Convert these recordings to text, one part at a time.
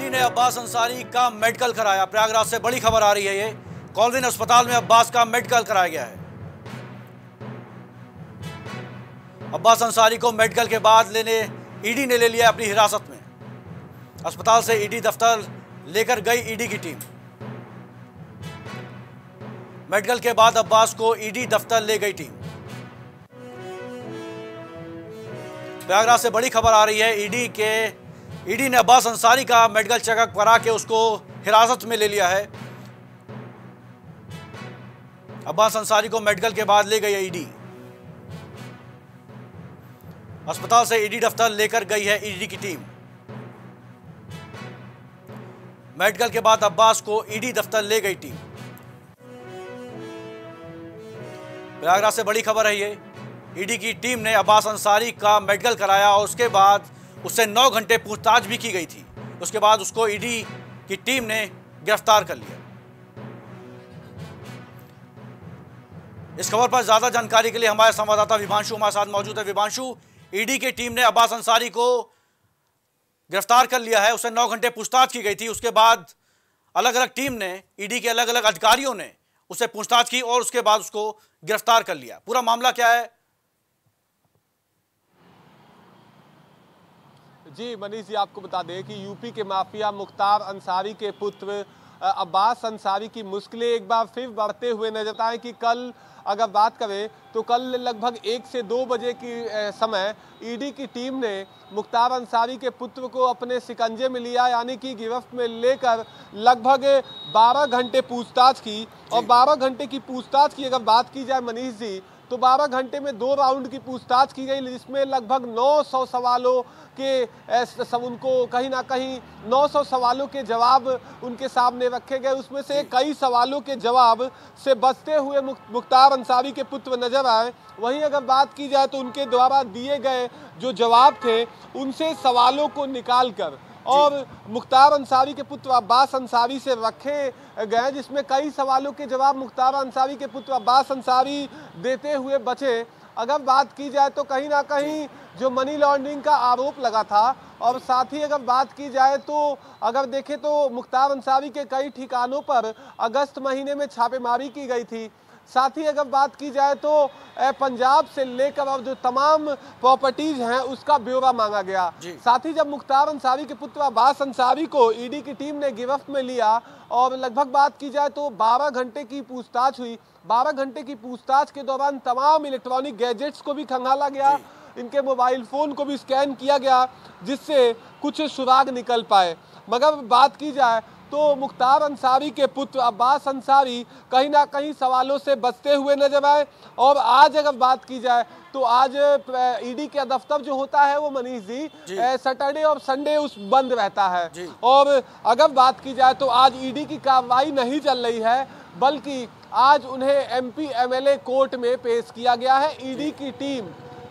ED ने अब्बास अंसारी का medical कराया। प्रयागराज से बड़ी खबर आ रही है। ये कॉलविन अस्पताल में अब्बास का मेडिकल कराया गया है। अब्बास अंसारी को मेडिकल के बाद ईडी ने ले लिया अपनी हिरासत में। अस्पताल से ईडी दफ्तर लेकर गई ईडी की टीम। मेडिकल के बाद अब्बास को ईडी दफ्तर ले गई टीम। प्रयागराज से बड़ी खबर आ रही है। ईडी ने अब्बास अंसारी का मेडिकल चेकअप करा के उसको हिरासत में ले लिया है। अब्बास अंसारी को मेडिकल के बाद ले गई है ईडी। अस्पताल से ईडी दफ्तर लेकर गई है ईडी की टीम। मेडिकल के बाद अब्बास को ईडी दफ्तर ले गई टीम। प्रयागराज से बड़ी खबर है ये। ईडी की टीम ने अब्बास अंसारी का मेडिकल कराया और उसके बाद उससे 9 घंटे पूछताछ भी की गई थी। उसके बाद उसको ईडी की टीम ने गिरफ्तार कर लिया। इस खबर पर ज्यादा जानकारी के लिए हमारे संवाददाता विभांशु हमारे साथ मौजूद है। विभांशु, ईडी की टीम ने अब्बास अंसारी को गिरफ्तार कर लिया है। उससे 9 घंटे पूछताछ की गई थी। उसके बाद अलग अलग टीम ने, ईडी के अलग अलग अधिकारियों ने उससे पूछताछ की और उसके बाद उसको गिरफ्तार कर लिया। पूरा मामला क्या है? जी मनीष जी, आपको बता दें कि यूपी के माफिया मुख्तार अंसारी के पुत्र अब्बास अंसारी की मुश्किलें एक बार फिर बढ़ते हुए नजर आए कि कल अगर बात करें तो कल लगभग 1 से 2 बजे की समय ईडी की टीम ने मुख्तार अंसारी के पुत्र को अपने शिकंजे में लिया, यानी कि गिरफ्त में लेकर लगभग 12 घंटे पूछताछ की। और 12 घंटे की पूछताछ की अगर बात की जाए मनीष जी, तो 12 घंटे में 2 राउंड की पूछताछ की गई, जिसमें लगभग 900 सवालों के उनको कहीं ना कहीं 900 सवालों के जवाब उनके सामने रखे गए। उसमें से कई सवालों के जवाब से बचते हुए मुख्तार अंसारी के पुत्र नजर आए। वहीं अगर बात की जाए तो उनके द्वारा दिए गए जो जवाब थे उनसे सवालों को निकालकर और मुख्तार अंसारी के पुत्र अब्बास अंसारी से रखे गए, जिसमें कई सवालों के जवाब मुख्तार अंसारी के पुत्र अब्बास अंसारी देते हुए बचे। अगर बात की जाए तो कहीं ना कहीं जो मनी लॉन्ड्रिंग का आरोप लगा था, और साथ ही अगर बात की जाए तो अगर देखें तो मुख्तार अंसारी के कई ठिकानों पर अगस्त महीने में छापेमारी की गई थी। साथ ही अगर बात की जाए तो पंजाब से लेकर अब जो तमाम प्रॉपर्टीज हैं उसका ब्यौरा मांगा गया। साथ ही जब मुख्तार अंसारी के पुत्र अब्बास अंसारी को ईडी की टीम ने गिरफ्त में लिया और लगभग बात की जाए तो 12 घंटे की पूछताछ हुई। 12 घंटे की पूछताछ के दौरान तमाम इलेक्ट्रॉनिक गैजेट्स को भी खंगाला गया, इनके मोबाइल फोन को भी स्कैन किया गया, जिससे कुछ सुराग निकल पाए। मगर बात की जाए तो मुख्तार अंसारी के पुत्र अब्बास अंसारी कहीं ना कहीं सवालों से बचते हुए नजर आए। और आज अगर बात की जाए तो आज ईडी का दफ्तर जो होता है वो मनीष जी सैटरडे और संडे उस बंद रहता है। और अगर बात की जाए तो आज ईडी की कार्रवाई नहीं चल रही है, बल्कि आज उन्हें एमपी एमएलए कोर्ट में पेश किया गया है। ईडी की टीम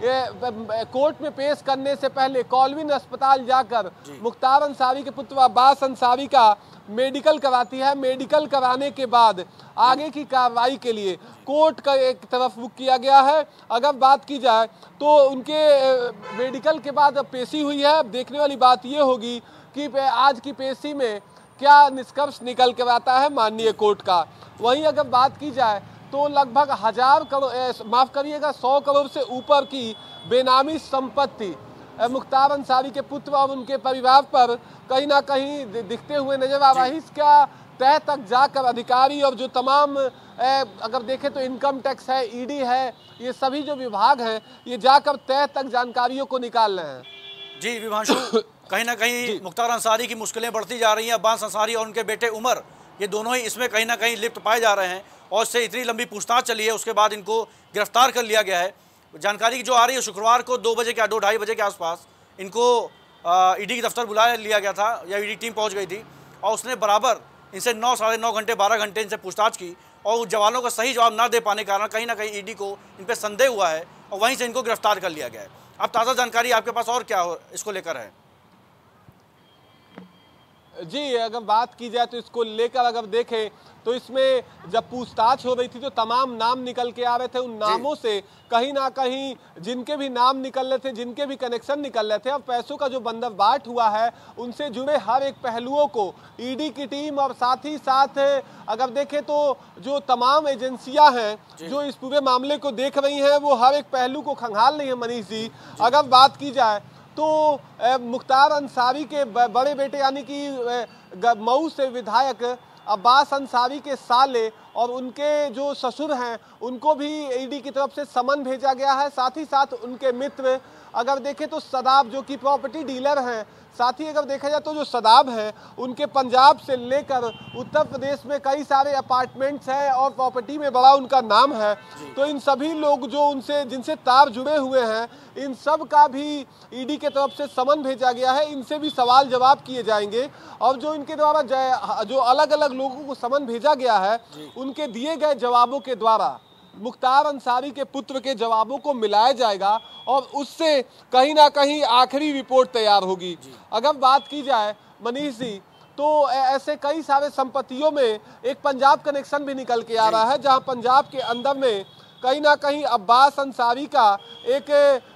कोर्ट में पेश करने से पहले कॉलविन अस्पताल जाकर मुख्तार अंसारी के पुत्र अब्बास अंसारी का मेडिकल कराती है। मेडिकल कराने के बाद आगे की कार्रवाई के लिए कोर्ट का एक तरफ रुख किया गया है। अगर बात की जाए तो उनके मेडिकल के बाद अब पेशी हुई है। देखने वाली बात ये होगी कि आज की पेशी में क्या निष्कर्ष निकल कर आता है माननीय कोर्ट का। वहीं अगर बात की जाए तो लगभग 1,000 करोड़, माफ करिएगा 100 करोड़ से ऊपर की बेनामी संपत्ति मुख्तार अंसारी के पुत्र और उनके परिवार पर कहीं ना कहीं दिखते हुए नजर आ रहा है। इसका तह तक जाकर अधिकारी और जो तमाम अगर देखें तो इनकम टैक्स है, ईडी है, ये सभी जो विभाग हैं ये जाकर तह तक जानकारियों को निकाल रहे हैं। जी विभांशु, कहीं ना कहीं मुख्तार अंसारी की मुश्किलें बढ़ती जा रही हैं। अब्बास अंसारी और उनके बेटे उमर, ये दोनों ही इसमें कहीं ना कहीं लिप्त पाए जा रहे हैं और इससे इतनी लंबी पूछताछ चली है, उसके बाद इनको गिरफ्तार कर लिया गया है। जानकारी जो आ रही है शुक्रवार को 2 बजे के 2-2:30 बजे के आसपास इनको ईडी की दफ्तर बुला लिया गया था, या ईडी टीम पहुंच गई थी और उसने बराबर इनसे 9 साढ़े 9 घंटे 12 घंटे इनसे पूछताछ की और जवानों का सही जवाब ना दे पाने के कारण कहीं ना कहीं ईडी को इन पर संदेह हुआ है और वहीं से इनको गिरफ्तार कर लिया गया है। अब ताज़ा जानकारी आपके पास और क्या हो इसको लेकर है? जी, अगर बात की जाए तो इसको लेकर अगर देखें तो इसमें जब पूछताछ हो रही थी तो तमाम नाम निकल के आ रहे थे। उन नामों से कहीं ना कहीं जिनके भी नाम निकल रहे थे, जिनके भी कनेक्शन निकल रहे थे, अब पैसों का जो बंदरबाट हुआ है उनसे जुड़े हर एक पहलुओं को ईडी की टीम और साथ ही साथ अगर देखें तो जो तमाम एजेंसियां हैं जो इस पूरे मामले को देख रही हैं वो हर एक पहलू को खंगाल रही है। मनीष जी, अगर बात की जाए तो मुख्तार अंसारी के बड़े बेटे यानी कि मऊ से विधायक अब्बास अंसारी के साले और उनके जो ससुर हैं उनको भी ईडी की तरफ से समन भेजा गया है। साथ ही साथ उनके मित्र अगर देखें तो सदाब जो कि प्रॉपर्टी डीलर हैं, साथ ही अगर देखा जाए तो जो सदाब हैं उनके पंजाब से लेकर उत्तर प्रदेश में कई सारे अपार्टमेंट्स हैं और प्रॉपर्टी में बड़ा उनका नाम है। तो इन सभी लोग जो उनसे जिनसे तार जुड़े हुए हैं इन सब का भी ईडी के तरफ से समन भेजा गया है। इनसे भी सवाल जवाब किए जाएंगे और जो इनके द्वारा जो अलग अलग लोगों को समन भेजा गया है उनके दिए गए जवाबों के द्वारा मुख्तार अंसारी के पुत्र के जवाबों को मिलाया जाएगा और उससे कहीं ना कहीं आखिरी रिपोर्ट तैयार होगी। अगर बात की जाए मनीष जी तो ऐसे कई सारे संपत्तियों में एक पंजाब कनेक्शन भी निकल के आ रहा है, जहां पंजाब के अंदर में कहीं ना कहीं अब्बास अंसारी का एक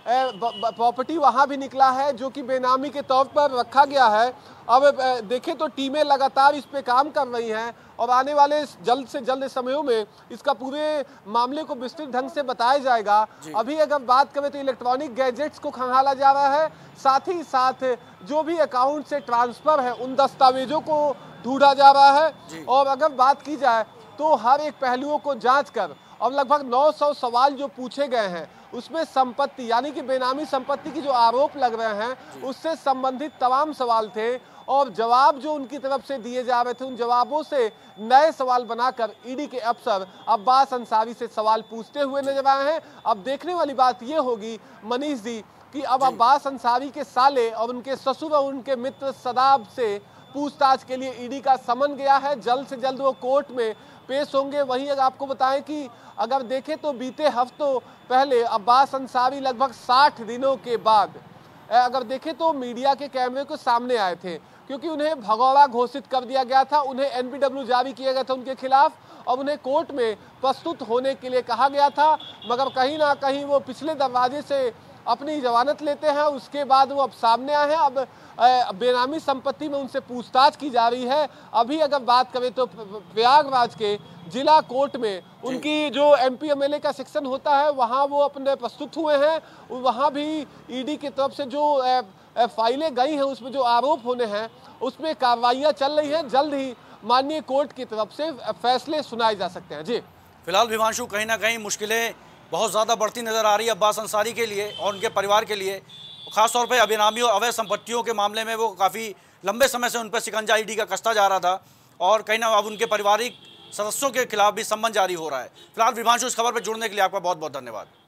प्रॉपर्टी वहां भी निकला है जो कि बेनामी के तौर पर रखा गया है। अब देखें तो टीमें लगातार इस पे काम कर रही हैं और आने वाले जल्द से जल्द समयों में इसका पूरे मामले को विस्तृत ढंग से बताया जाएगा। अभी अगर बात करें तो इलेक्ट्रॉनिक गैजेट्स को खंगाला जा रहा है, साथ ही साथ जो भी अकाउंट से ट्रांसफर है उन दस्तावेजों को ढूंढा जा रहा है। और अगर बात की जाए तो हर एक पहलुओं को जांच कर अब लगभग 900 सवाल जो पूछे गए हैं उसमें संपत्ति यानी कि बेनामी संपत्ति की जो आरोप लग रहे हैं उससे संबंधित तमाम सवाल थे और जवाब जो उनकी तरफ से दिए जा रहे थे उन जवाबों से नए सवाल बनाकर ईडी के अफसर अब्बास अंसारी से सवाल पूछते हुए नजर आए हैं। अब देखने वाली बात यह होगी मनीष जी कि अब अब्बास अंसारी के साले और उनके ससुर और उनके मित्र सदाब से पूछताछ के लिए ईडी का समन गया है। जल्द से जल्द वो कोर्ट में पेश होंगे। वहीं अगर आपको बताएं कि अगर देखें तो बीते हफ्तों पहले अब्बास अंसारी लगभग 60 दिनों के बाद अगर देखें तो मीडिया के कैमरे को सामने आए थे, क्योंकि उन्हें भगौड़ा घोषित कर दिया गया था, उन्हें एनपीडब्ल्यू जारी किया गया था उनके खिलाफ और उन्हें कोर्ट में प्रस्तुत होने के लिए कहा गया था, मगर कहीं ना कहीं वो पिछले दरवाजे से अपनी जमानत लेते हैं। उसके बाद वो अब सामने आए हैं। अब बेनामी संपत्ति में उनसे पूछताछ की जा रही है। अभी अगर बात करें तो प्रयागराज के जिला कोर्ट में उनकी जो एमपी एमएलए का सेक्शन होता है वहां वो अपने प्रस्तुत हुए हैं। वहां भी ईडी की तरफ से जो फाइलें गई हैं उसमें जो आरोप होने हैं उसमें कार्रवाइयां चल रही हैं। जल्द ही माननीय कोर्ट की तरफ से फैसले सुनाए जा सकते हैं। जी फिलहाल विभांशु कहीं ना कहीं मुश्किलें बहुत ज़्यादा बढ़ती नज़र आ रही है अब्बास अंसारी के लिए और उनके परिवार के लिए, खासतौर पे बेनामी और अवैध संपत्तियों के मामले में वो काफ़ी लंबे समय से उन पर शिकंजा ईडी का कसता जा रहा था और कहीं ना अब उनके पारिवारिक सदस्यों के खिलाफ भी सम्मन जारी हो रहा है। फिलहाल विभांशु इस खबर पर जुड़ने के लिए आपका बहुत बहुत धन्यवाद।